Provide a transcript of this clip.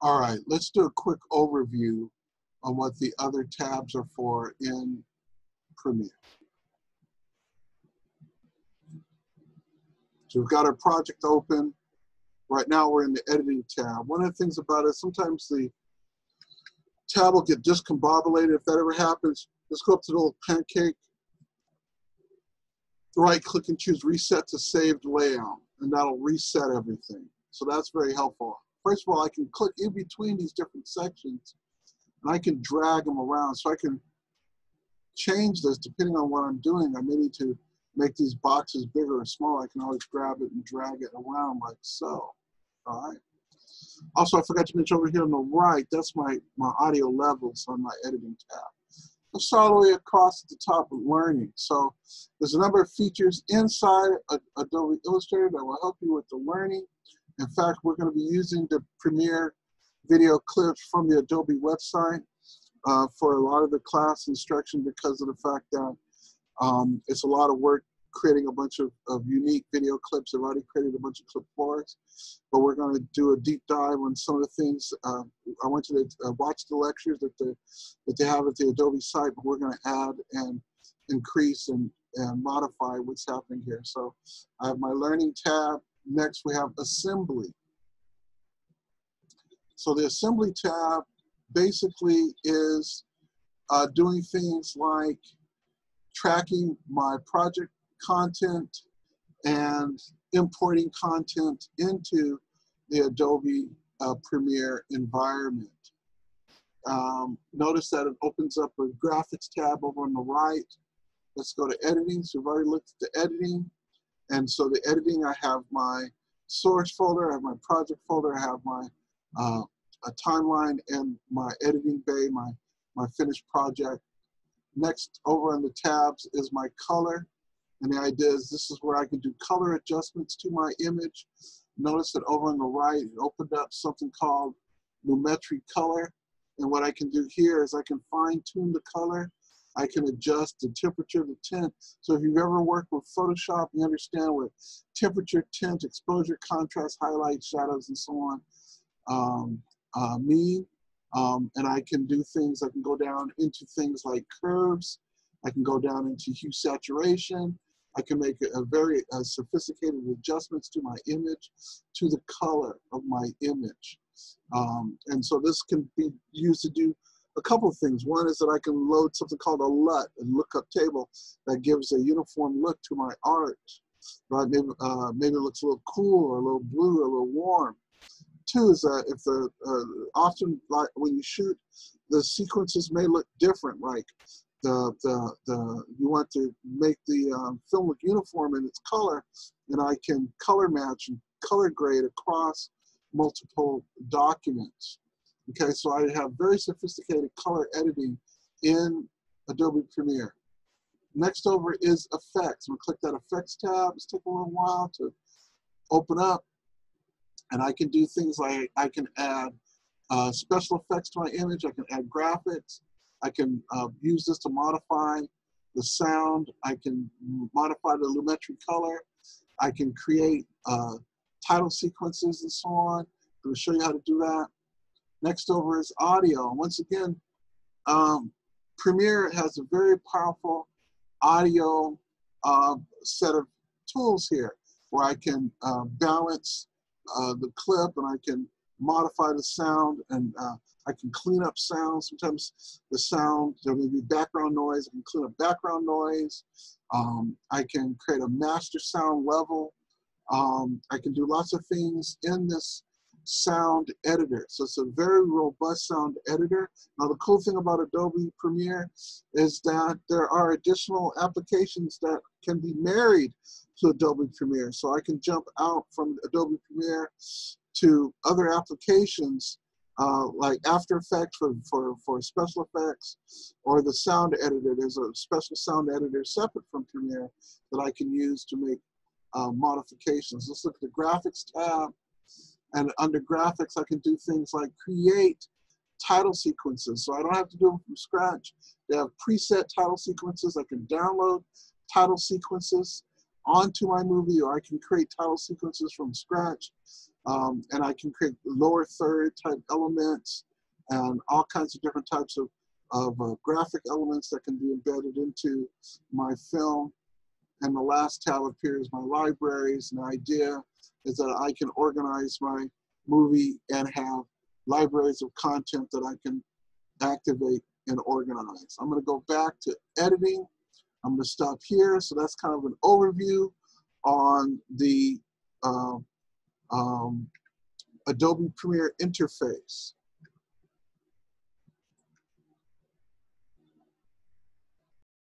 All right, let's do a quick overview on what the other tabs are for in Premiere. So we've got our project open. Right now we're in the editing tab. One of the things about it, sometimes the tab will get discombobulated. If that ever happens, just go up to the little pancake, right click and choose reset to saved layout, and that'll reset everything. So that's very helpful. First of all, I can click in between these different sections and I can drag them around. So I can change this depending on what I'm doing. I may need to make these boxes bigger or smaller. I can always grab it and drag it around like so. All right. Also, I forgot to mention over here on the right, that's my audio levels on my editing tab. Let's start all the way across at the top of learning. So there's a number of features inside Adobe Illustrator that will help you with the learning. In fact, we're going to be using the Premiere video clips from the Adobe website for a lot of the class instruction because of the fact that it's a lot of work creating a bunch of unique video clips. I've already created a bunch of clip for us, but we're going to do a deep dive on some of the things. I want you to watch the lectures that they have at the Adobe site, but we're going to add and increase and modify what's happening here. So I have my learning tab. Next, we have assembly. So the assembly tab basically is doing things like tracking my project content and importing content into the Adobe Premiere environment. Notice that it opens up a graphics tab over on the right. Let's go to editing. So we've already looked at the editing. And so the editing, I have my source folder, I have my project folder, I have my a timeline and my editing bay, my finished project. Next, over on the tabs is my color. And the idea is this is where I can do color adjustments to my image. Notice that over on the right, it opened up something called Lumetri Color. And what I can do here is I can fine tune the color. I can adjust the temperature, the tint. So if you've ever worked with Photoshop, you understand what temperature, tint, exposure, contrast, highlights, shadows, and so on mean. And I can do things, I can go down into things like curves. I can go down into hue saturation. I can make a very sophisticated adjustments to my image, to the color of my image. And so this can be used to do a couple of things. One is that I can load something called a LUT, a lookup table, that gives a uniform look to my art. Right? Maybe it looks a little cool or a little blue or a little warm. Two is that if often like when you shoot, the sequences may look different. Like you want to make the film look uniform in its color, and I can color match and color grade across multiple documents. Okay, so I have very sophisticated color editing in Adobe Premiere. Next over is effects. We'll click that effects tab. It's taking a little while to open up. And I can do things like I can add special effects to my image. I can add graphics. I can use this to modify the sound. I can modify the Lumetri color. I can create title sequences and so on. I'm going to show you how to do that. Next over is audio. Once again, Premiere has a very powerful audio set of tools here where I can balance the clip and I can modify the sound and I can clean up sound. Sometimes the sound, there may be background noise. I can clean up background noise. I can create a master sound level. I can do lots of things in this sound editor. So it's a very robust sound editor. Now the cool thing about Adobe Premiere is that there are additional applications that can be married to Adobe Premiere. So I can jump out from Adobe Premiere to other applications like After Effects for special effects, or the sound editor. There's a special sound editor separate from Premiere that I can use to make modifications. Let's look at the graphics tab. And under graphics, I can do things like create title sequences. So I don't have to do them from scratch. They have preset title sequences. I can download title sequences onto my movie, or I can create title sequences from scratch. And I can create lower third type elements and all kinds of different types of graphic elements that can be embedded into my film. And the last tab up here is my libraries. And the idea is that I can organize my movie and have libraries of content that I can activate and organize. I'm going to go back to editing. I'm going to stop here. So that's kind of an overview on the Adobe Premiere interface.